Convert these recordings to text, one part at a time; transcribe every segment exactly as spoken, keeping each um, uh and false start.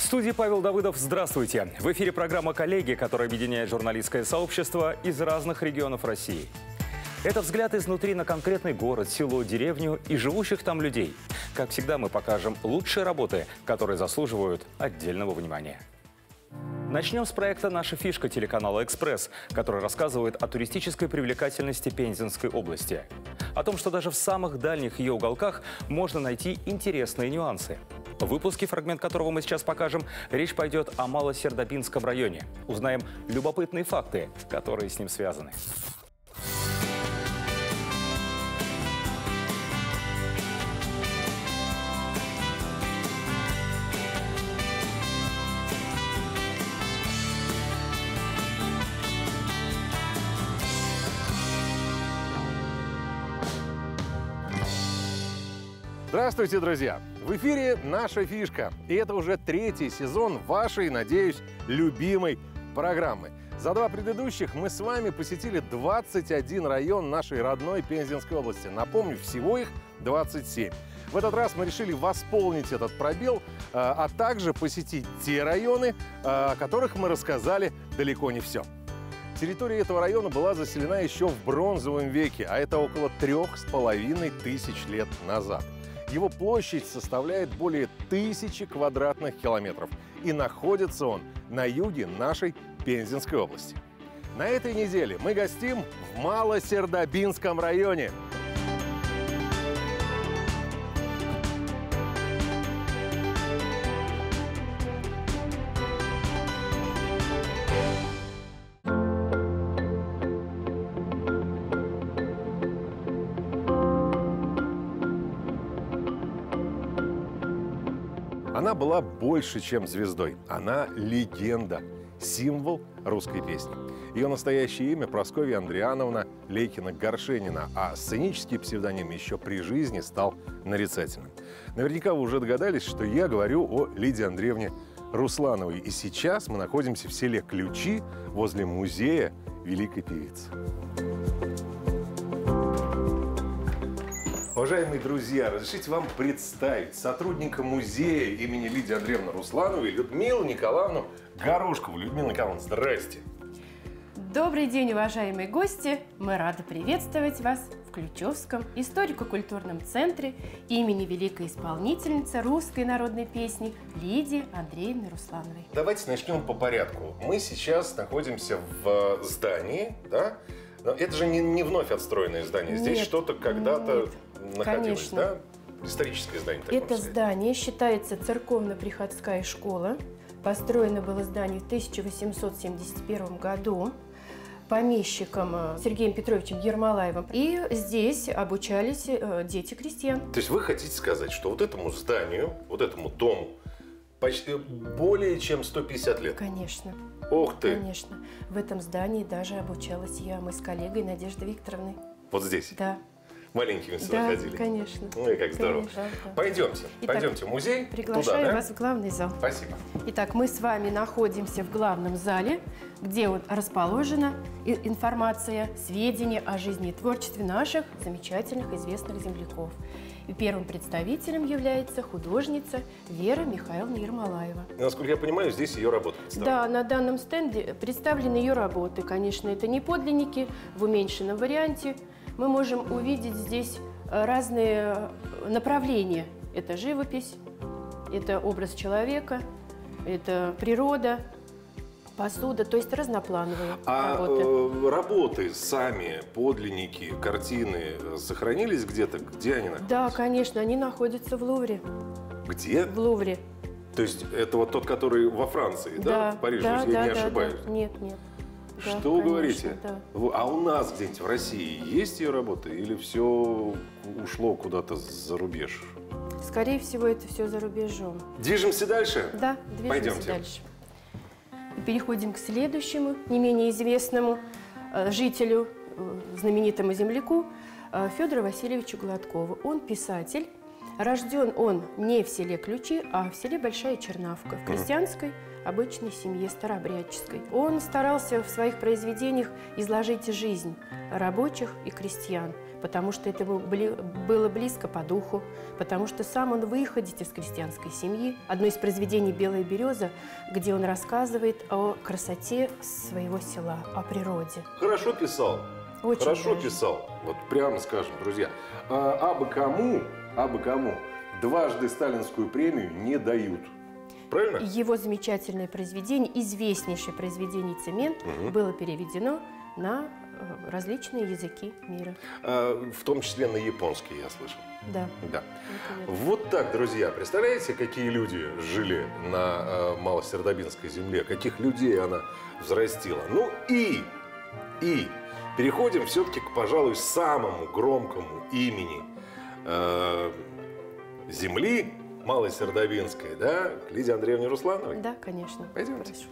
студии Павел Давыдов. Здравствуйте. В эфире программа «Коллеги», которая объединяет журналистское сообщество из разных регионов России. Это взгляд изнутри на конкретный город, село, деревню и живущих там людей. Как всегда, мы покажем лучшие работы, которые заслуживают отдельного внимания. Начнем с проекта «Наша фишка» телеканала «Экспресс», который рассказывает о туристической привлекательности Пензенской области. О том, что даже в самых дальних ее уголках можно найти интересные нюансы. В выпуске, фрагмент которого мы сейчас покажем, речь пойдет о Малосердобинском районе. Узнаем любопытные факты, которые с ним связаны. Здравствуйте, друзья! В эфире «Наша фишка». И это уже третий сезон вашей, надеюсь, любимой программы. За два предыдущих мы с вами посетили двадцать один район нашей родной Пензенской области. Напомню, всего их двадцать семь. В этот раз мы решили восполнить этот пробел, а также посетить те районы, о которых мы рассказали далеко не все. Территория этого района была заселена еще в бронзовом веке, а это около трех с половиной тысяч лет назад. Его площадь составляет более тысячи квадратных километров. И находится он на юге нашей Пензенской области. На этой неделе мы гостим в Малосердобинском районе. Она была больше, чем звездой. Она легенда, символ русской песни. Ее настоящее имя Прасковья Андриановна Лейкина-Горшенина, а сценический псевдоним еще при жизни стал нарицательным. Наверняка вы уже догадались, что я говорю о Лидии Андреевне Руслановой. И сейчас мы находимся в селе Ключи возле музея великой певицы. Уважаемые друзья, разрешите вам представить сотрудника музея имени Лидии Андреевны Руслановой Людмилу Николаевну Горошкову. Людмила Николаевна, здрасте. Добрый день, уважаемые гости. Мы рады приветствовать вас в Ключевском историко-культурном центре имени великой исполнительницы русской народной песни Лидии Андреевны Руслановой. Давайте начнем по порядку. Мы сейчас находимся в здании, да? Но это же не, не вновь отстроенное здание. Здесь что-то когда-то находилось, конечно. Да? Историческое здание. Это здание считается церковно-приходская школа. Построено было здание в тысяча восемьсот семьдесят первом году помещиком Сергеем Петровичем Ермолаевым. И здесь обучались дети крестьян. То есть вы хотите сказать, что вот этому зданию, вот этому дому почти более чем сто пятьдесят лет? Конечно. Ух ты! Конечно. В этом здании даже обучалась я, мы с коллегой Надеждой Викторовной. Вот здесь? Да. Маленькими сюда да, ходили? Конечно. Ну и как здорово. Конечно, да. Пойдемте, Итак, пойдемте в музей. Приглашаю туда, да? вас в главный зал. Спасибо. Итак, мы с вами находимся в главном зале, где вот расположена информация, сведения о жизни и творчестве наших замечательных известных земляков. И первым представителем является художница Вера Михайловна Ермолаева. Насколько я понимаю, здесь ее работа представлена. Да, на данном стенде представлены ее работы. Конечно, это не подлинники, в уменьшенном варианте. Мы можем увидеть здесь разные направления. Это живопись, это образ человека, это природа, посуда, то есть разноплановые а работы. Э, работы сами, подлинники, картины сохранились где-то? Где они находятся? Да, конечно, они находятся в Лувре. Где? В Лувре. То есть это вот тот, который во Франции, да? Да, В Париже, да, если да, я не да, ошибаюсь? Да. Нет, нет. Что Да, вы конечно, говорите? Да. А у нас где-нибудь в России есть ее работы или все ушло куда-то за рубеж? Скорее всего, это все за рубежом. Движемся дальше? Да, движемся Пойдемте. дальше. Переходим к следующему, не менее известному э, жителю, э, знаменитому земляку э, Федору Васильевичу Гладкову. Он писатель. Рожден он не в селе Ключи, а в селе Большая Чернавка, в крестьянской обычной семье старообрядческой. Он старался в своих произведениях изложить жизнь рабочих и крестьян, потому что это было близко по духу, потому что сам он выходит из крестьянской семьи. Одно из произведений «Белая береза», где он рассказывает о красоте своего села, о природе. Хорошо писал. Очень Хорошо даже. писал, вот прямо скажем, друзья. А, абы кому, абы кому дважды сталинскую премию не дают. Правильно? Его замечательное произведение, известнейшее произведение «Цемент», угу. было переведено на различные языки мира. А, в том числе на японский, я слышал. Да. Да. Вот так, друзья, представляете, какие люди жили на э, Малосердобинской земле, каких людей она взрастила. Ну и, и переходим все-таки к, пожалуй, самому громкому имени э, земли Малосердобинской, да, к Лидии Андреевне Руслановой. Да, конечно. Пойдемте. Прошу.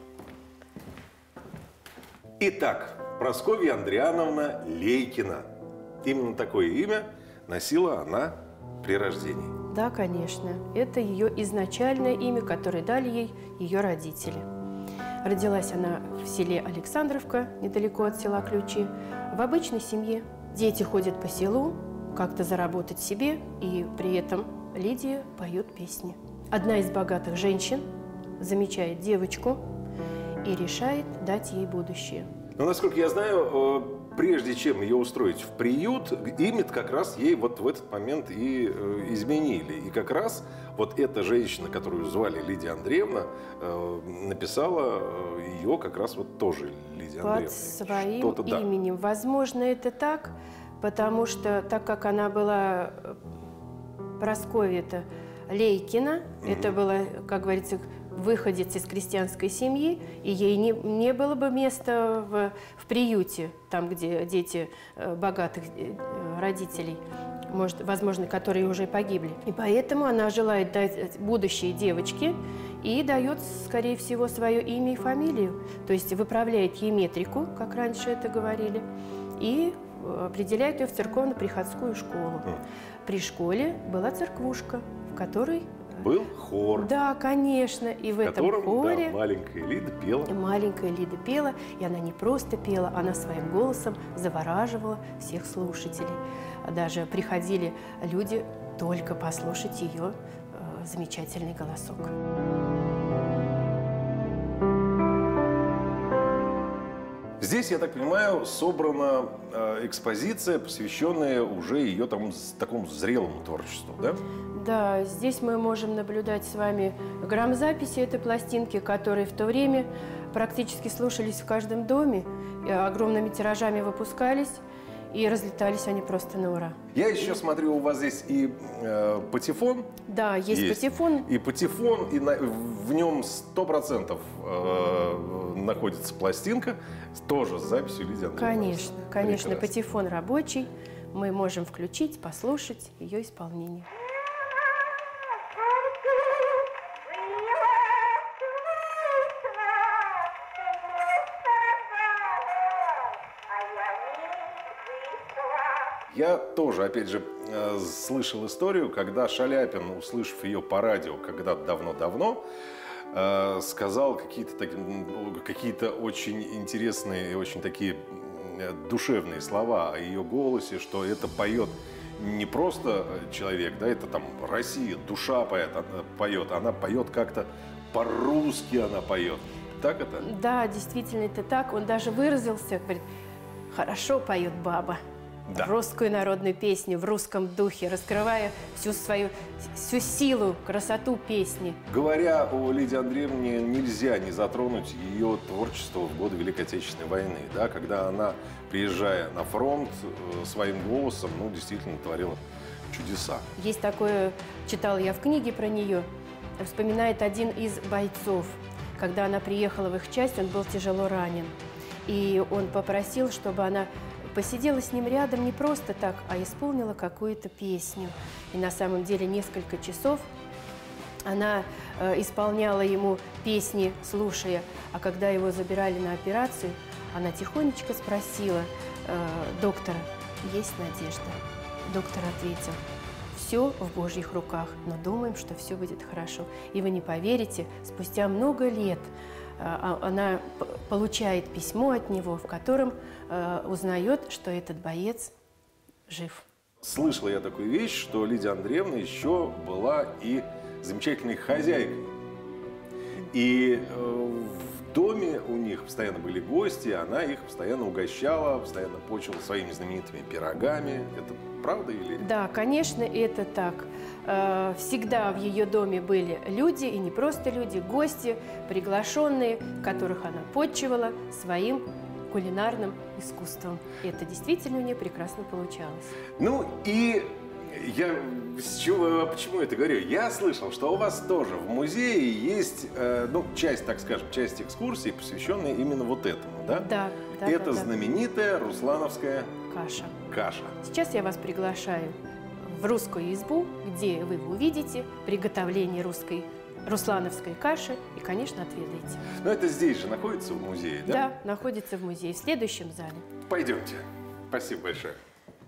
Итак, Прасковья Андриановна Лейкина. Именно такое имя носила она при рождении. Да, конечно. Это ее изначальное имя, которое дали ей ее родители. Родилась она в селе Александровка, недалеко от села Ключи, в обычной семье. Дети ходят по селу, как-то заработать себе, и при этом Лидия поет песни. Одна из богатых женщин замечает девочку и решает дать ей будущее. Но, насколько я знаю, прежде чем ее устроить в приют, имя как раз ей вот в этот момент и изменили. И как раз вот эта женщина, которую звали Лидия Андреевна, написала ее как раз вот тоже Лидия Андреевна. Под своим Что-то, да. именем. Возможно, это так, потому что, так как она была Прасковья-то Лейкина, mm-hmm. это было, как говорится, выходец из крестьянской семьи, и ей не, не было бы места в, в приюте, там, где дети богатых родителей, может, возможно, которые уже погибли. И поэтому она желает дать будущей девочке и дает, скорее всего, свое имя и фамилию. То есть выправляет ей метрику, как раньше это говорили, и определяет ее в церковно-приходскую школу. Mm. При школе была церквушка, в которой... Был хор. Да, конечно. И в, в этом котором, хоре да, маленькая Лида пела. Маленькая Лида пела, и она не просто пела, она своим голосом завораживала всех слушателей. Даже приходили люди только послушать ее э, замечательный голосок. Здесь, я так понимаю, собрана э, экспозиция, посвященная уже ее тому, такому зрелому творчеству, да? Да, здесь мы можем наблюдать с вами грамзаписи этой пластинки, которые в то время практически слушались в каждом доме, огромными тиражами выпускались, и разлетались они просто на ура. Я еще смотрю, у вас здесь и э, патефон. Да, есть, есть патефон. И патефон, и на, в нем сто процентов э, находится пластинка, тоже с записью Лидии Андреевны. Конечно, конечно, Прекрасно. Патефон рабочий. Мы можем включить, послушать ее исполнение. Я тоже, опять же, слышал историю, когда Шаляпин, услышав ее по радио когда-то давно-давно, сказал какие-то какие-то очень интересные и очень такие душевные слова о ее голосе, что это поет не просто человек, да, это там Россия, душа поет, поет, она поет как-то по-русски, она поет. Так это? Да, действительно, это так. Он даже выразился, говорит, хорошо поет баба. Да. Русскую народную песню в русском духе, раскрывая всю свою всю силу, красоту песни. Говоря о Лидии Андреевне, нельзя не затронуть ее творчество в годы Великой Отечественной войны, да, когда она, приезжая на фронт, своим голосом, ну, действительно творила чудеса. Есть такое, читала я в книге про нее, вспоминает один из бойцов, когда она приехала в их часть, он был тяжело ранен, и он попросил, чтобы она посидела с ним рядом не просто так, а исполнила какую-то песню. И на самом деле несколько часов она э, исполняла ему песни, слушая. А когда его забирали на операцию, она тихонечко спросила э, доктора, есть надежда? Доктор ответил, все в Божьих руках, но думаем, что все будет хорошо. И вы не поверите, спустя много лет она получает письмо от него, в котором э, узнает, что этот боец жив. Слышала я такую вещь, что Лидия Андреевна еще была и замечательной хозяйкой. И э, в доме у них постоянно были гости, она их постоянно угощала, постоянно почила своими знаменитыми пирогами. Это правда или? Да, конечно, это так. Э, Всегда в ее доме были люди, и не просто люди, гости, приглашенные, которых она почивала своим кулинарным искусством. И это действительно у нее прекрасно получалось. Ну и я с чего, почему это говорю? Я слышал, что у вас тоже в музее есть, э, ну, часть, так скажем, часть экскурсий, посвященная именно вот этому, да? Да, да. Это да, да. знаменитая руслановская Каша. каша. Сейчас я вас приглашаю в русскую избу, где вы увидите приготовление русской руслановской каши и, конечно, отведаете. Но это здесь же находится в музее, да? Да, находится в музее, в следующем зале. Пойдемте. Спасибо большое.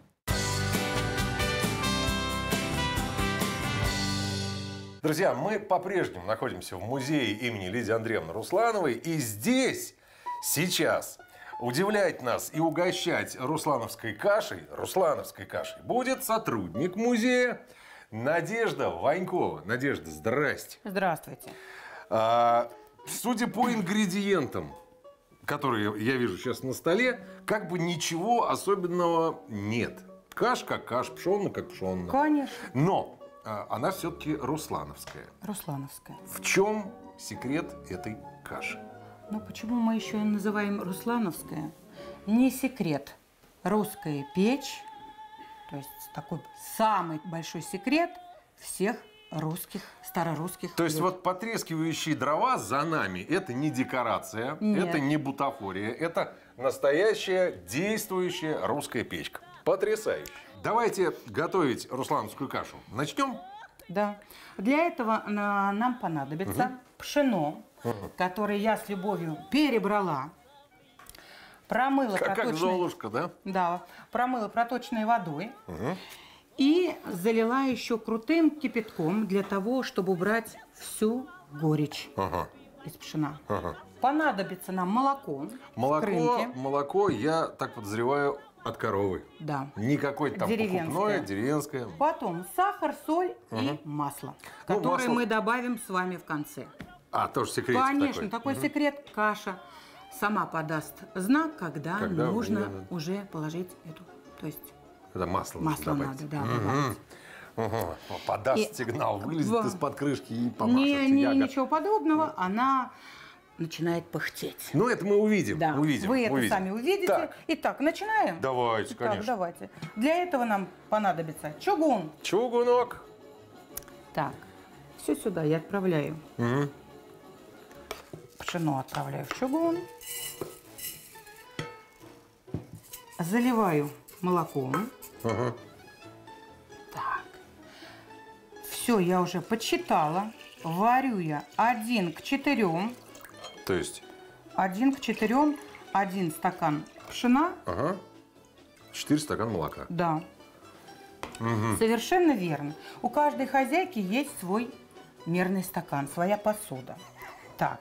Друзья, мы по-прежнему находимся в музее имени Лидии Андреевны Руслановой. И здесь, сейчас, удивлять нас и угощать руслановской кашей, руслановской кашей, будет сотрудник музея Надежда Ванькова. Надежда, здрасте. Здравствуйте. А, судя по ингредиентам, которые я вижу сейчас на столе, как бы ничего особенного нет. Каш как каш, пшённая как пшённая. Конечно. Но она все-таки руслановская. Руслановская. В чем секрет этой каши? Ну, почему мы еще и называем руслановская? Не секрет. Русская печь, то есть такой самый большой секрет всех русских, старорусских. То есть блюд. вот потрескивающие дрова за нами – это не декорация, Нет. это не бутафория, это настоящая действующая русская печка. Потрясающе. Давайте готовить руслановскую кашу. Начнем? Да. Для этого на- нам понадобится Угу. пшено, Угу. которое я с любовью перебрала, промыла Как, как проточной... Золушка, да? Да, промыла проточной водой. Угу. И залила еще крутым кипятком для того, чтобы убрать всю горечь Ага. из пшена. Ага. Понадобится нам молоко. в Молоко, крынке. молоко, я так подозреваю, от коровы. Да. Не какое-то там Деревенское. покупное, деревенское. Потом сахар, соль Мгм. и масло, Ну, которое масло- мы добавим с вами в конце. А, тоже секретик Конечно, такой. такой секрет. Каша сама подаст знак, когда, Когда нужно мне надо. уже положить эту, то есть Когда масло, масло нужно надо, добавить. да, Мгм. добавить. Ага. Подаст И- сигнал, вылезет в- из-под крышки и помашет. Не, не, ягод. ничего подобного, она начинает пыхтеть. Ну, это мы увидим. Да, увидим вы это увидим. сами увидите. Так, Итак, начинаем? давайте, Итак, конечно. давайте. Для этого нам понадобится чугун. Чугунок. Так, все сюда я отправляю. Мгм. Пшено отправляю в чугун. Заливаю молоком. Ага. Так. Все, я уже подсчитала. Варю я один к четырем. То есть, Один к четырем. Один стакан пшена. ага, четыре стакана молока. Да. Мгм. Совершенно верно. У каждой хозяйки есть свой мерный стакан, своя посуда. Так.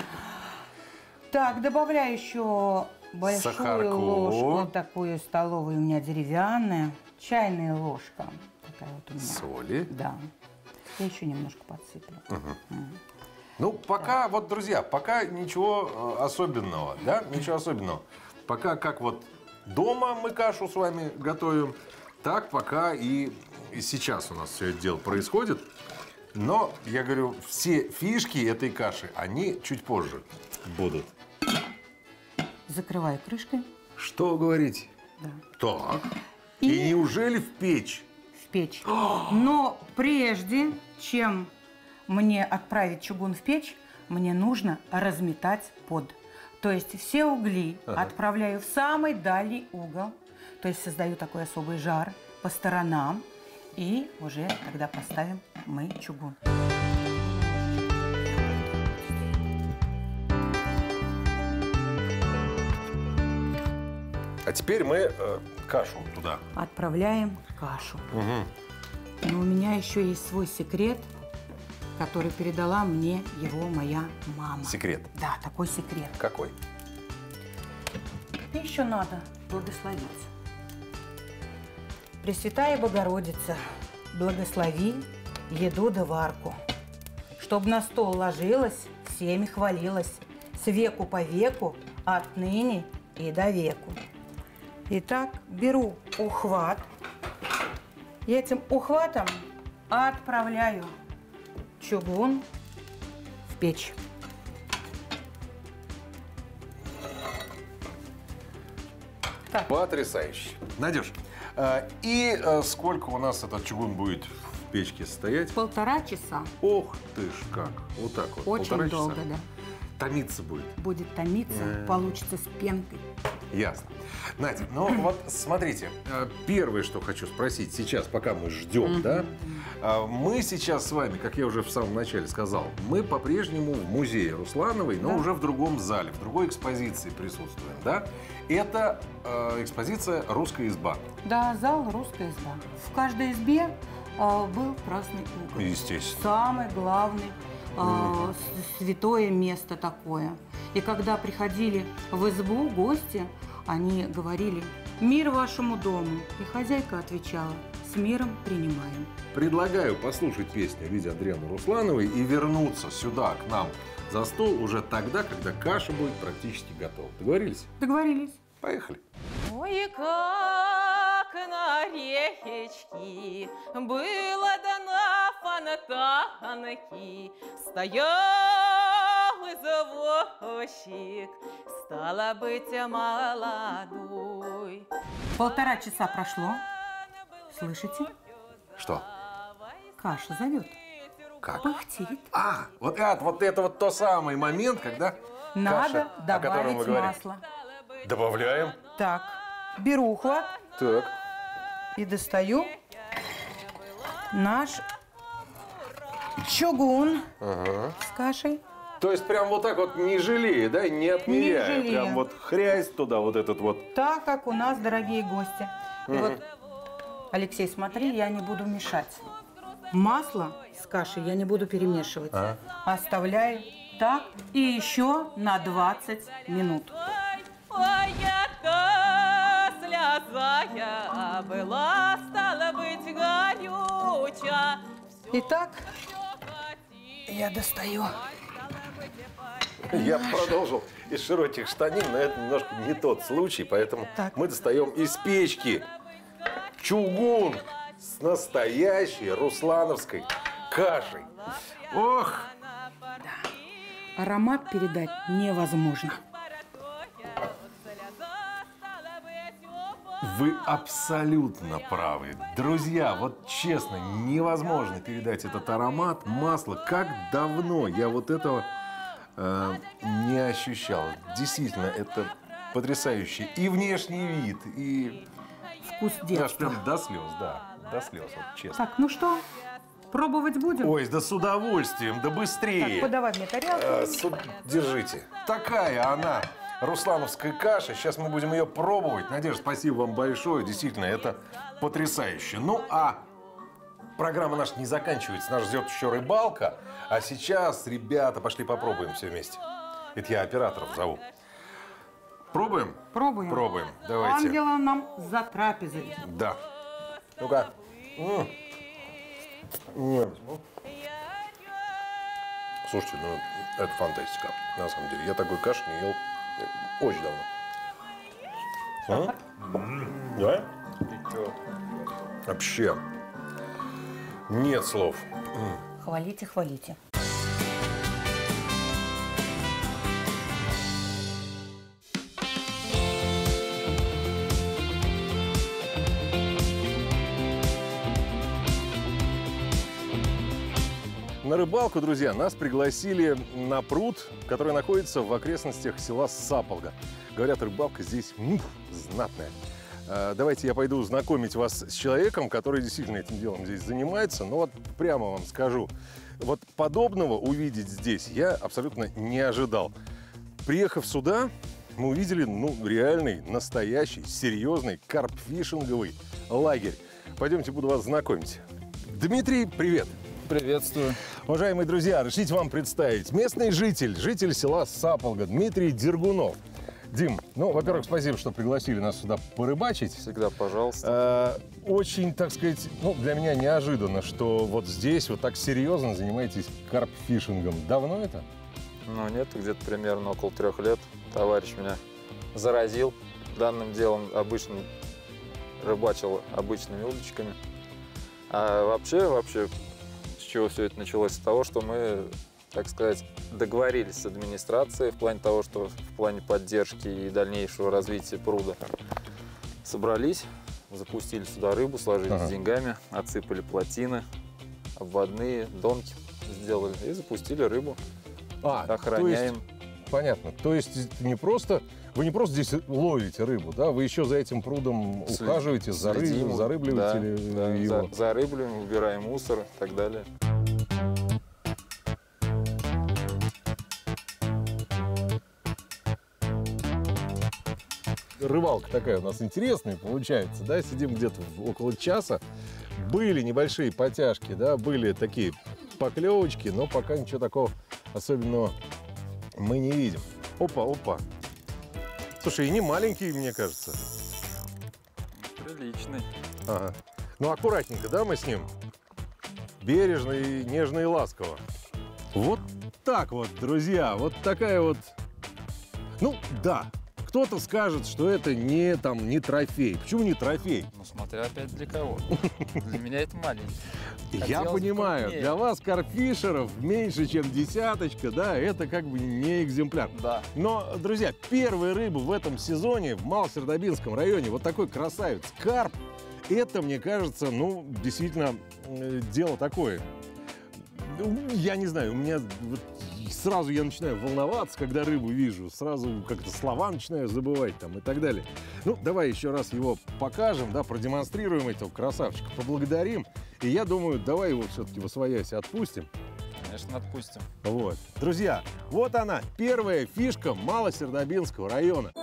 Так, добавляю еще большую Сахарку. ложку, такую столовую у меня деревянная, чайная ложка. Такая вот у меня. Соли. Да. Я еще немножко подсыплю. М. Ну, пока, вот, друзья, пока ничего э, особенного, да, ничего особенного. Пока как вот дома мы кашу с вами готовим, так пока и, и сейчас у нас все это дело происходит. Но, я говорю, все фишки этой каши, они чуть позже будут. Закрываю крышкой. Что говорить? Да. Так. И, И- неужели в печь? В печь. Но прежде чем мне отправить чугун в печь, мне нужно разметать под. То есть все угли Ага. отправляю в самый дальний угол. То есть создаю такой особый жар по сторонам. И уже тогда поставим мы чугун. А теперь мы э, кашу туда. Отправляем кашу. Угу. Но у меня еще есть свой секрет, который передала мне его моя мама. Секрет. Да, такой секрет. Какой? И еще надо благословить. Пресвятая Богородица, благослови еду да варку, чтоб на стол ложилась, всеми хвалилась, с веку по веку, отныне и до веку. Итак, беру ухват, и этим ухватом отправляю чугун в печь. Так. Потрясающе. Надюш, а, и а, сколько у нас этот чугун будет в печке стоять? Полтора часа. Ох ты ж как. Вот так вот. Очень Полтора долго, часа. да. Томиться будет. Будет томиться, Э. получится с пенкой. Ясно. Надя, ну вот смотрите, э, первое, что хочу спросить сейчас, пока мы ждем, да, э, мы сейчас с вами, как я уже в самом начале сказал, мы по-прежнему в музее Руслановой, но Да. уже в другом зале, в другой экспозиции присутствуем, да? Это э, экспозиция «Русская изба». Да, зал «Русская изба». В каждой избе э, был красный угол. Естественно. Самый главный, э, с- святое место такое. И когда приходили в избу гости, они говорили: «Мир вашему дому». И хозяйка отвечала: «С миром принимаем». Предлагаю послушать песню Лидии Андреевны Руслановой и вернуться сюда, к нам, за стол уже тогда, когда каша будет практически готова. Договорились? Договорились. Поехали. Ой, как на речке было дано фонтанки, стоял извозчик, стало быть, молодой. Полтора часа прошло. Слышите? Что? Каша зовет. Как? Пыхтит. А, вот это, вот это вот тот самый момент, когда Надо каша, о котором мы добавить говорим. масло. Добавляем. Так, беру ухват Так. и достаю наш чугун Ага. с кашей. То есть прям вот так вот не жалея, да, не отмеряя. Не жалея. Прям вот хрясь туда вот этот вот. Так как у нас дорогие гости. И Мгм. вот, Алексей, смотри, я не буду мешать. Масло с кашей я не буду перемешивать. А. Оставляю так и еще на двадцать минут. Ой, яка слезая была, стала быть, горюча. Итак, я достаю. Я продолжил из широких штанин, но это немножко не тот случай, поэтому Так. мы достаем из печки чугун с настоящей руслановской кашей. Ох! Аромат передать невозможно. Вы абсолютно правы. Друзья, вот честно, невозможно передать этот аромат масла. Как давно я вот этого э, не ощущал. Действительно, это потрясающе. И внешний вид, и Вкус аж детства. прям до слез, да. До слез, вот честно. Так, ну что, пробовать будем? Ой, да с удовольствием, да Так, быстрее. подавай мне тарелку. Э, су- Держите. Такая она, руслановская каша. Сейчас мы будем ее пробовать. Надежда, спасибо вам большое. Действительно, это потрясающе. Ну, а программа наша не заканчивается. Нас ждет еще рыбалка. А сейчас, ребята, пошли попробуем все вместе. Это я операторов зову. Пробуем? Пробуем. Пробуем. Давайте. Ангела нам за трапезой. Да. Ну-ка. М. М. Слушайте, ну это фантастика, на самом деле. Я такой каши не ел очень давно. А? Да? Вообще нет слов. Хвалите, хвалите. На рыбалку, друзья, нас пригласили на пруд, который находится в окрестностях села Саполга. Говорят, рыбалка здесь м, знатная. А, давайте я пойду знакомить вас с человеком, который действительно этим делом здесь занимается. Но вот прямо вам скажу, вот подобного увидеть здесь я абсолютно не ожидал. Приехав сюда, мы увидели, ну, реальный, настоящий, серьезный карпфишинговый лагерь. Пойдемте, буду вас знакомить. Дмитрий, привет! Приветствую. Уважаемые друзья, разрешите вам представить местный житель, житель села Саполга Дмитрий Дергунов. Дим, Ну, во-первых, спасибо, что пригласили нас сюда порыбачить. Всегда пожалуйста. Э, очень, так сказать, ну, для меня неожиданно, что вот здесь вот так серьезно занимаетесь карпфишингом. Давно это? Ну, нет, где-то примерно около трех лет. Товарищ меня заразил данным делом. Обычно рыбачил обычными удочками. А вообще, вообще, с чего все это началось? С того, что мы, так сказать, договорились с администрацией в плане того, что в плане поддержки и дальнейшего развития пруда. Собрались, запустили сюда рыбу, сложились ага. с деньгами, отсыпали плотины, обводные, донки сделали и запустили рыбу. А, охраняем. То есть, понятно. То есть не просто, вы не просто здесь ловите рыбу, да? Вы еще за этим прудом След... ухаживаете, Следим, зарыбливаете да, да, его? За, зарыбливаем, убираем мусор и так далее. Рыбалка такая у нас интересная получается, да? Сидим где-то около часа. Были небольшие потяжки, да, были такие поклевочки, но пока ничего такого особенного мы не видим. Опа, опа. Слушай, и не маленький, мне кажется. Приличный. Ага. Ну, аккуратненько, да, мы с ним? Бережно и нежно и ласково. Вот так вот, друзья, вот такая вот... Ну, да, кто-то скажет, что это не, там, не трофей. Почему не трофей? Ну, смотря опять для кого. Для меня это маленький. Я понимаю, для вас, карпфишеров, меньше, чем десяточка, да, это как бы не экземпляр. Да. Но, друзья, первая рыба в этом сезоне в Малосердобинском районе, вот такой красавец, карп, это, мне кажется, ну, действительно, дело такое. Я не знаю, у меня вот сразу я начинаю волноваться, когда рыбу вижу, сразу как-то слова начинаю забывать там и так далее. Ну, давай еще раз его покажем, да, продемонстрируем этого красавчика, поблагодарим. И я думаю, давай его все-таки восвоясь отпустим. Конечно, отпустим. Вот. Друзья, вот она, первая фишка Малосердобинского района.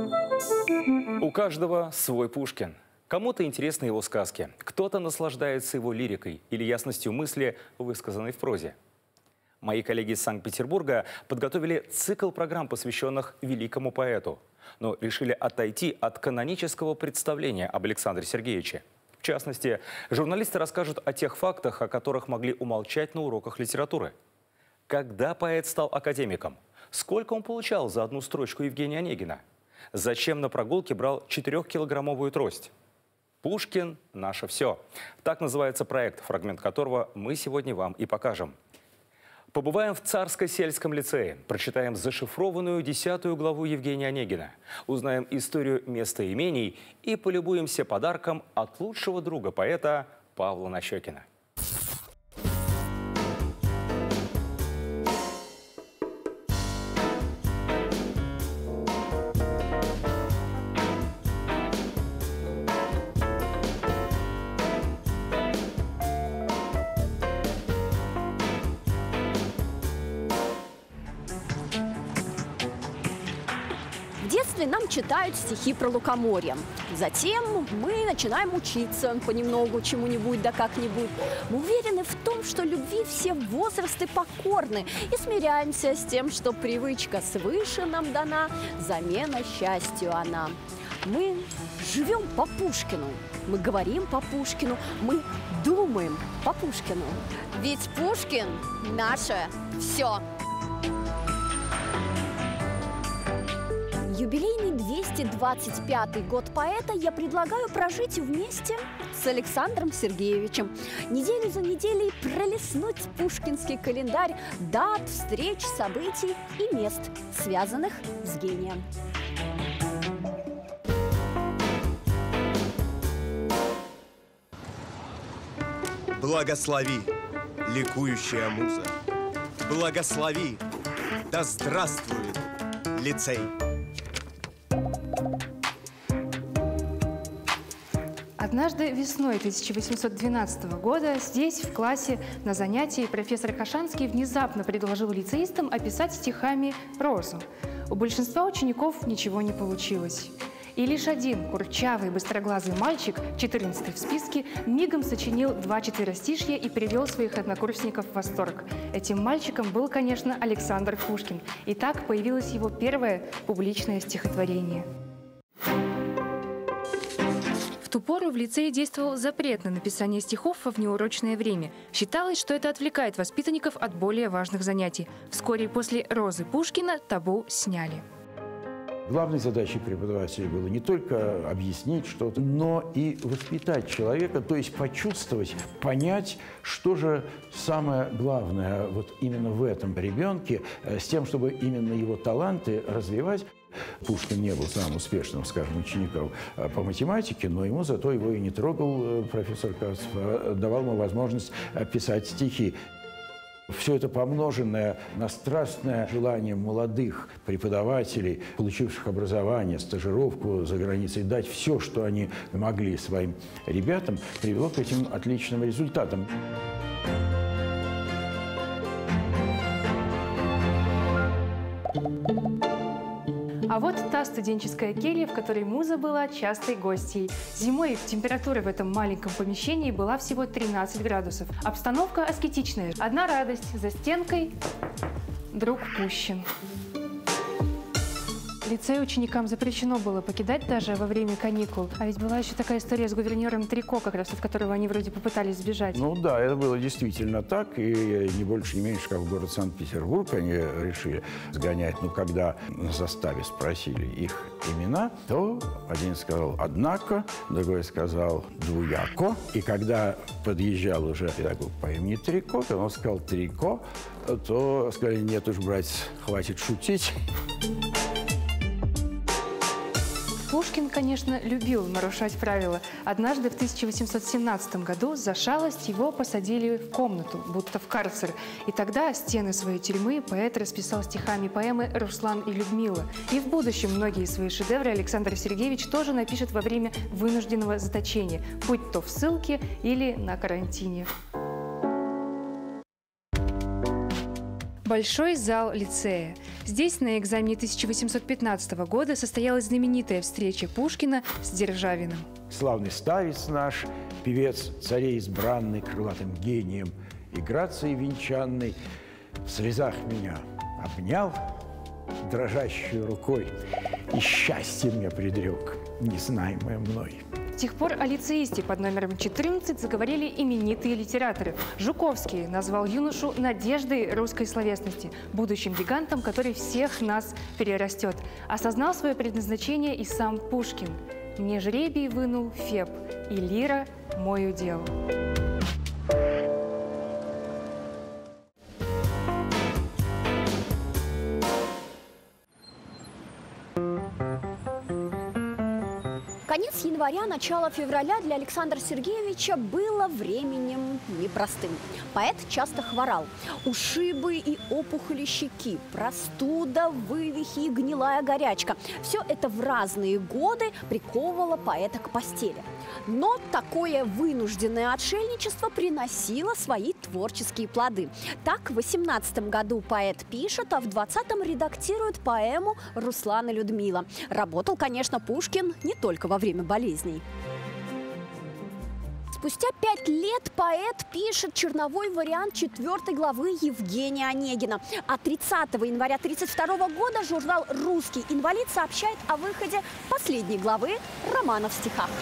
У каждого свой Пушкин. Кому-то интересны его сказки, кто-то наслаждается его лирикой или ясностью мысли, высказанной в прозе. Мои коллеги из Санкт-Петербурга подготовили цикл программ, посвященных великому поэту, но решили отойти от канонического представления об Александре Сергеевиче. В частности, журналисты расскажут о тех фактах, о которых могли умолчать на уроках литературы. Когда поэт стал академиком? Сколько он получал за одну строчку Евгения Онегина? Зачем на прогулке брал четырехкилограммовую трость? «Пушкин – наше все». Так называется проект, фрагмент которого мы сегодня вам и покажем. Побываем в Царско-сельском лицее, прочитаем зашифрованную десятую главу Евгения Онегина, узнаем историю местоимений и полюбуемся подарком от лучшего друга поэта Павла Нащекина. Нам читают стихи про лукоморье. Затем мы начинаем учиться понемногу чему-нибудь да как-нибудь. Мы уверены в том, что любви все возрасты покорны и смиряемся с тем, что привычка свыше нам дана, замена счастью она. Мы живем по Пушкину, мы говорим по Пушкину, мы думаем по Пушкину. Ведь Пушкин – наше все. Юбилейный двести двадцать пятый год поэта я предлагаю прожить вместе с Александром Сергеевичем. Неделю за неделей пролистнуть пушкинский календарь дат, встреч, событий и мест, связанных с гением. Благослови, ликующая муза, благослови, да здравствует лицей. Однажды весной тысяча восемьсот двенадцатого года здесь, в классе, на занятии профессор Кашанский внезапно предложил лицеистам описать стихами прозу. У большинства учеников ничего не получилось. И лишь один курчавый, быстроглазый мальчик, четырнадцатый в списке, мигом сочинил два четверостишья и привел своих однокурсников в восторг. Этим мальчиком был, конечно, Александр Пушкин. И так появилось его первое публичное стихотворение. В ту пору в лицее действовал запрет на написание стихов во внеурочное время. Считалось, что это отвлекает воспитанников от более важных занятий. Вскоре после «Розы» Пушкина табу сняли. Главной задачей преподавателя было не только объяснить что-то, но и воспитать человека, то есть почувствовать, понять, что же самое главное вот именно в этом ребенке, с тем, чтобы именно его таланты развивать. Пушкин не был самым успешным, скажем, учеником по математике, но ему зато его и не трогал профессор Карцев, а давал ему возможность писать стихи. Все это помноженное на страстное желание молодых преподавателей, получивших образование, стажировку за границей, дать все, что они могли своим ребятам, привело к этим отличным результатам. А вот та студенческая келья, в которой муза была частой гостьей. Зимой температура в этом маленьком помещении была всего тринадцать градусов. Обстановка аскетичная. Одна радость – за стенкой друг Пущин. Лицей ученикам запрещено было покидать даже во время каникул. А ведь была еще такая история с гувернером Трико, как раз от которого они вроде попытались сбежать. Ну да, это было действительно так. И не больше, не меньше, как в город Санкт-Петербург они решили сгонять. Но когда на заставе спросили их имена, то один сказал «однако», другой сказал «двуяко». И когда подъезжал уже педагог по имени Трико, то он сказал «Трико», то сказали «нет уж, братец, хватит шутить». Пушкин, конечно, любил нарушать правила. Однажды в тысяча восемьсот семнадцатом году за шалость его посадили в комнату, будто в карцер. И тогда стены своей тюрьмы поэт расписал стихами поэмы «Руслан и Людмила». И в будущем многие свои шедевры Александр Сергеевич тоже напишет во время вынужденного заточения, будь то в ссылке или на карантине. Большой зал лицея. Здесь на экзамене тысяча восемьсот пятнадцатого года состоялась знаменитая встреча Пушкина с Державиным. Славный старец наш, певец царей избранный, крылатым гением и грацией венчанной, в слезах меня обнял дрожащей рукой и счастье мне предрек, незнаемое мной. С тех пор о лицеисте под номером четырнадцать заговорили именитые литераторы. Жуковский назвал юношу надеждой русской словесности, будущим гигантом, который всех нас перерастет. Осознал свое предназначение и сам Пушкин. «Мне жребий вынул Феб, и лира – мой удел». Конец января, начало февраля для Александра Сергеевича было временем непростым. Поэт часто хворал. Ушибы и опухоли щеки, простуда, вывихи и гнилая горячка. Все это в разные годы приковывало поэта к постели. Но такое вынужденное отшельничество приносило свои творческие плоды. Так, в восемнадцатом году поэт пишет, а в двадцатом редактирует поэму «Руслан и Людмила». Работал, конечно, Пушкин не только во время болезней. Спустя пять лет поэт пишет черновой вариант четвертой главы Евгения Онегина. А тридцатого января тысяча девятьсот тридцать второго года журнал «Русский инвалид» сообщает о выходе последней главы романа в стихах.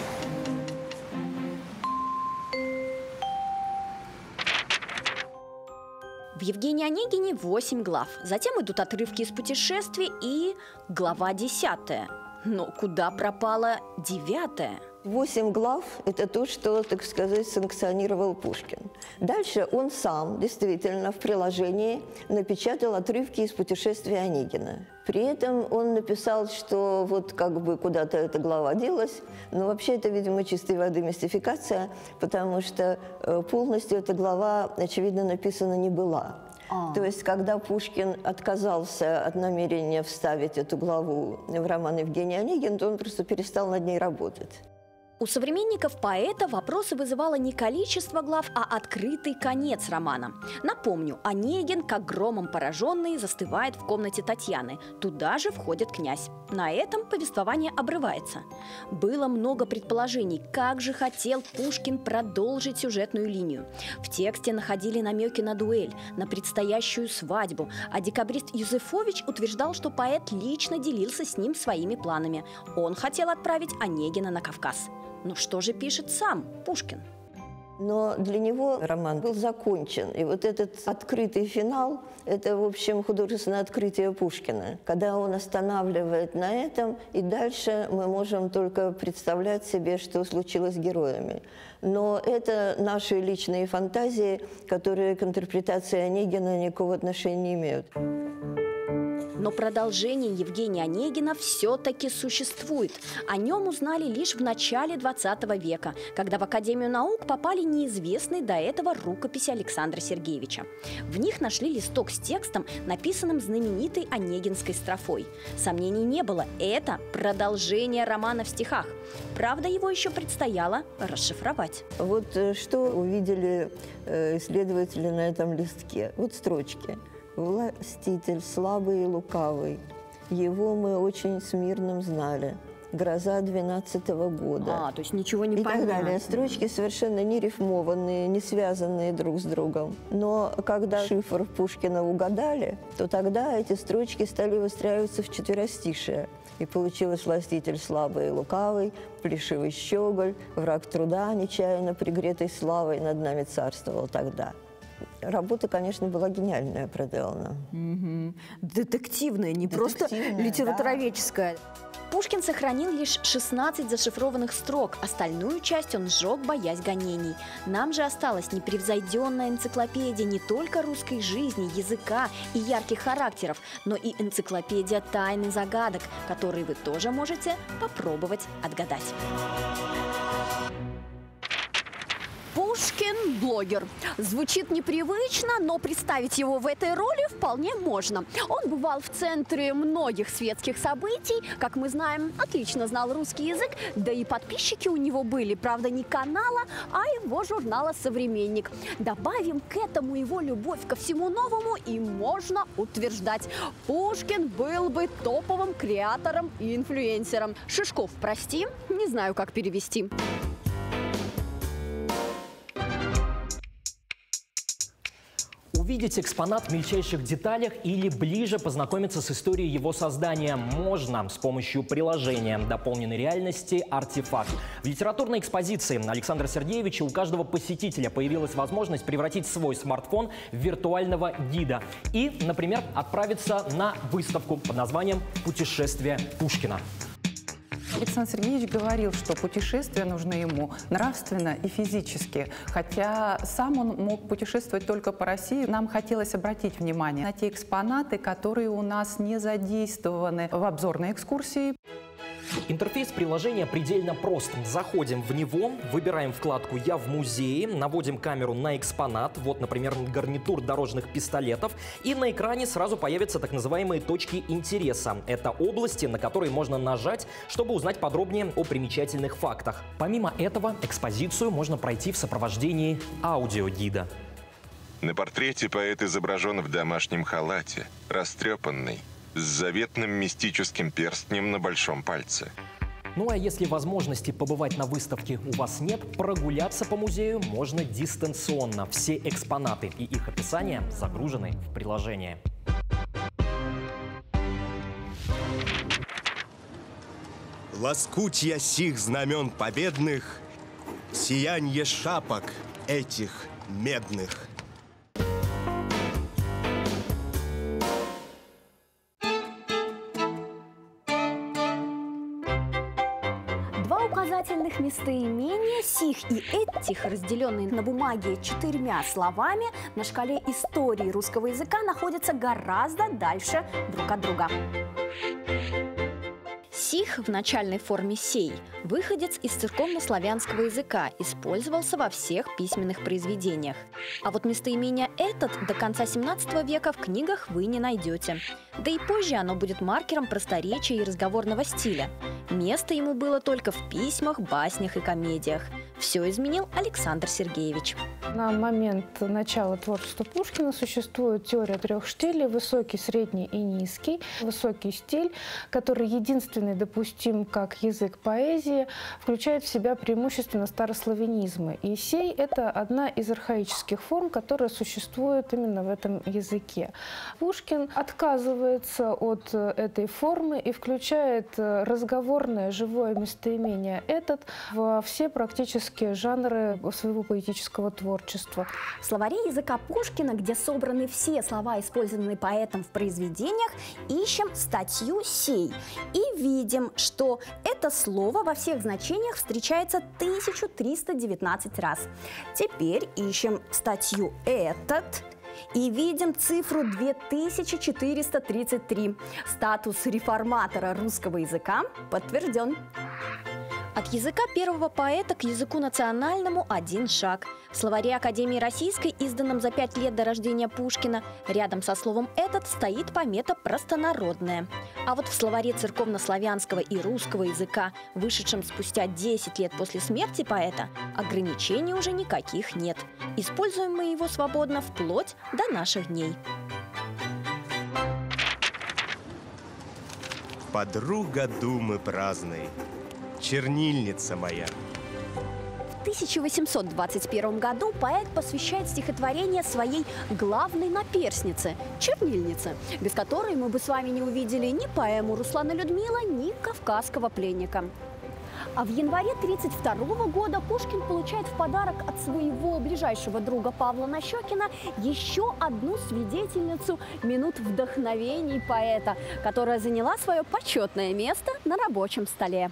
В Евгении Онегине восемь глав. Затем идут отрывки из путешествий и глава десятая. Но куда пропала девятая? Восемь глав – это то, что, так сказать, санкционировал Пушкин. Дальше он сам, действительно, в приложении напечатал отрывки из путешествий Онегина. При этом он написал, что вот как бы куда-то эта глава делась, но вообще это, видимо, чистой воды мистификация, потому что полностью эта глава, очевидно, написана не была. А. То есть, когда Пушкин отказался от намерения вставить эту главу в роман Евгения Онегина, то он просто перестал над ней работать. У современников поэта вопросы вызывало не количество глав, а открытый конец романа. Напомню, Онегин, как громом пораженный, застывает в комнате Татьяны. Туда же входит князь. На этом повествование обрывается. Было много предположений, как же хотел Пушкин продолжить сюжетную линию. В тексте находили намеки на дуэль, на предстоящую свадьбу, а декабрист Юзефович утверждал, что поэт лично делился с ним своими планами. Он хотел отправить Онегина на Кавказ. Ну что же пишет сам Пушкин? Но для него роман был закончен. И вот этот открытый финал – это, в общем, художественное открытие Пушкина. Когда он останавливает на этом, и дальше мы можем только представлять себе, что случилось с героями. Но это наши личные фантазии, которые к интерпретации Онегина никакого отношения не имеют. Но продолжение Евгения Онегина все-таки существует. О нем узнали лишь в начале двадцатого века, когда в Академию наук попали неизвестные до этого рукописи Александра Сергеевича. В них нашли листок с текстом, написанным знаменитой онегинской строфой. Сомнений не было, это продолжение романа в стихах. Правда, его еще предстояло расшифровать. Вот что увидели исследователи на этом листке. Вот строчки. «Властитель слабый и лукавый, его мы очень смирным знали. Гроза двенадцатого года». А, то есть ничего не понятно. И так далее. Строчки совершенно не рифмованные, не связанные друг с другом. Но когда шифр Пушкина угадали, то тогда эти строчки стали выстраиваться в четверостишие. И получилось: властитель слабый и лукавый, плешивый щеголь, враг труда, нечаянно пригретый славой, над нами царствовал тогда. Работа, конечно, была гениальная проделана. Угу. Детективная, не просто литературоведческая. Да. Пушкин сохранил лишь шестнадцать зашифрованных строк, остальную часть он сжег, боясь гонений. Нам же осталась непревзойденная энциклопедия не только русской жизни, языка и ярких характеров, но и энциклопедия тайн и загадок, которые вы тоже можете попробовать отгадать. Пушкин – блогер. Звучит непривычно, но представить его в этой роли вполне можно. Он бывал в центре многих светских событий, как мы знаем, отлично знал русский язык, да и подписчики у него были, правда, не канала, а его журнала «Современник». Добавим к этому его любовь ко всему новому, и можно утверждать, Пушкин был бы топовым креатором и инфлюенсером. Шишков, прости, не знаю, как перевести. Увидеть экспонат в мельчайших деталях или ближе познакомиться с историей его создания можно с помощью приложения дополненной реальности «Артефакт». В литературной экспозиции Александра Сергеевича у каждого посетителя появилась возможность превратить свой смартфон в виртуального гида и, например, отправиться на выставку под названием «Путешествие Пушкина». Александр Сергеевич говорил, что путешествия нужны ему нравственно и физически. Хотя сам он мог путешествовать только по России. Нам хотелось обратить внимание на те экспонаты, которые у нас не задействованы в обзорной экскурсии. Интерфейс приложения предельно прост. Заходим в него, выбираем вкладку «Я в музее», наводим камеру на экспонат, вот, например, гарнитур дорожных пистолетов, и на экране сразу появятся так называемые точки интереса. Это области, на которые можно нажать, чтобы узнать подробнее о примечательных фактах. Помимо этого, экспозицию можно пройти в сопровождении аудиогида. На портрете поэт изображен в домашнем халате, растрепанный, с заветным мистическим перстнем на большом пальце. Ну а если возможности побывать на выставке у вас нет, прогуляться по музею можно дистанционно. Все экспонаты и их описание загружены в приложение. Лоскутья сих знамен победных, сиянье шапок этих медных. Указательных местоимения сих и этих, разделенные на бумаге четырьмя словами, на шкале истории русского языка находятся гораздо дальше друг от друга. Сих в начальной форме сей, выходец из церковнославянского языка, использовался во всех письменных произведениях. А вот местоимение «этот» до конца семнадцатого века в книгах вы не найдете. Да и позже оно будет маркером просторечия и разговорного стиля. Место ему было только в письмах, баснях и комедиях. Все изменил Александр Сергеевич. На момент начала творчества Пушкина существует теория трех штилей: высокий, средний и низкий. Высокий стиль, который единственный допустим как язык поэзии, включает в себя преимущественно старославянизмы. И сей – это одна из архаических форм, которая существует именно в этом языке. Пушкин отказывается от этой формы и включает разговорное живое местоимение «этот» во все практически жанры своего поэтического творчества. В словаре языка Пушкина, где собраны все слова, использованные поэтом в произведениях, ищем статью «сей» и видим, что это слово во всех значениях встречается тысячу триста девятнадцать раз. Теперь ищем статью «этот» и видим цифру две тысячи четыреста тридцать три. Статус реформатора русского языка подтвержден. От языка первого поэта к языку национальному один шаг. В словаре Академии Российской, изданном за пять лет до рождения Пушкина, рядом со словом «этот» стоит помета «простонародная». А вот в словаре церковнославянского и русского языка, вышедшем спустя десять лет после смерти поэта, ограничений уже никаких нет. Используем мы его свободно вплоть до наших дней. Подруга думы праздной, чернильница моя. В тысяча восемьсот двадцать первом году поэт посвящает стихотворение своей главной наперснице – чернильнице, без которой мы бы с вами не увидели ни поэму Руслана Людмила, ни «Кавказского пленника». А в январе тысяча девятьсот тридцать второго года Пушкин получает в подарок от своего ближайшего друга Павла Нащекина еще одну свидетельницу минут вдохновений поэта, которая заняла свое почетное место на рабочем столе.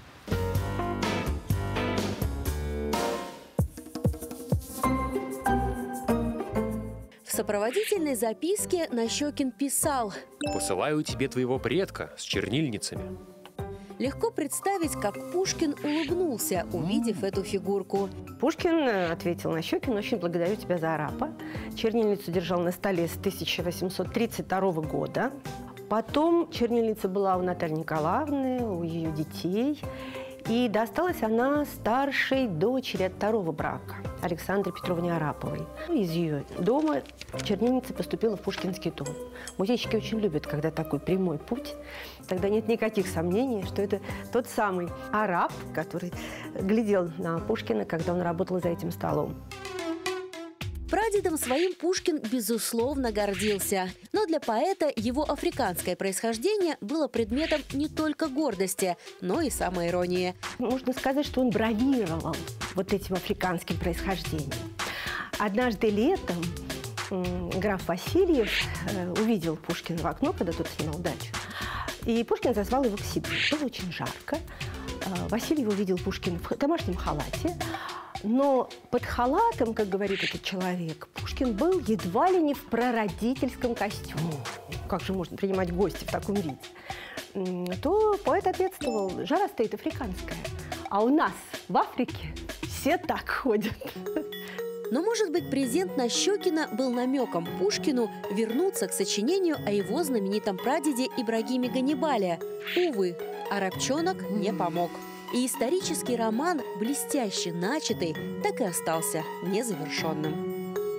В сопроводительной записке Нащекин писал: «Посылаю тебе твоего предка с чернильницами». Легко представить, как Пушкин улыбнулся, увидев эту фигурку. Пушкин ответил Нащекину: «Очень благодарю тебя за арапа». Чернильницу держал на столе с тысяча восемьсот тридцать второго года. Потом чернильница была у Натальи Николаевны, у ее детей. И досталась она старшей дочери от второго брака, Александре Петровне Араповой. Из ее дома чернильница поступила в Пушкинский дом. Музейщики очень любят, когда такой прямой путь. Тогда нет никаких сомнений, что это тот самый араб, который глядел на Пушкина, когда он работал за этим столом. Прадедом своим Пушкин, безусловно, гордился. Но для поэта его африканское происхождение было предметом не только гордости, но и самоиронии. Можно сказать, что он бравировал вот этим африканским происхождением. Однажды летом граф Васильев увидел Пушкина в окно, когда тот снимал дачу. И Пушкин зазвал его к себе. Было очень жарко. Васильев увидел Пушкина в домашнем халате. Но под халатом, как говорит этот человек, Пушкин был едва ли не в прародительском костюме. Как же можно принимать гостя в таком виде? То поэт ответствовал: жара стоит африканская, а у нас в Африке все так ходят. Но, может быть, презент Нащекина был намеком Пушкину вернуться к сочинению о его знаменитом прадеде Ибрагиме Ганнибале. Увы, арабчонок не помог. И исторический роман, блестяще начатый, так и остался незавершенным.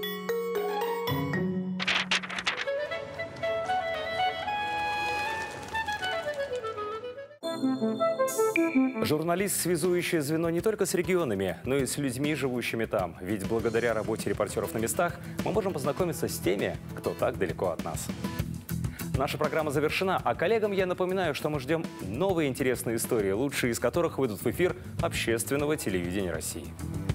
Журналист – связующее звено не только с регионами, но и с людьми, живущими там. Ведь благодаря работе репортеров на местах мы можем познакомиться с теми, кто так далеко от нас. Наша программа завершена, а коллегам я напоминаю, что мы ждем новые интересные истории, лучшие из которых выйдут в эфир общественного телевидения России.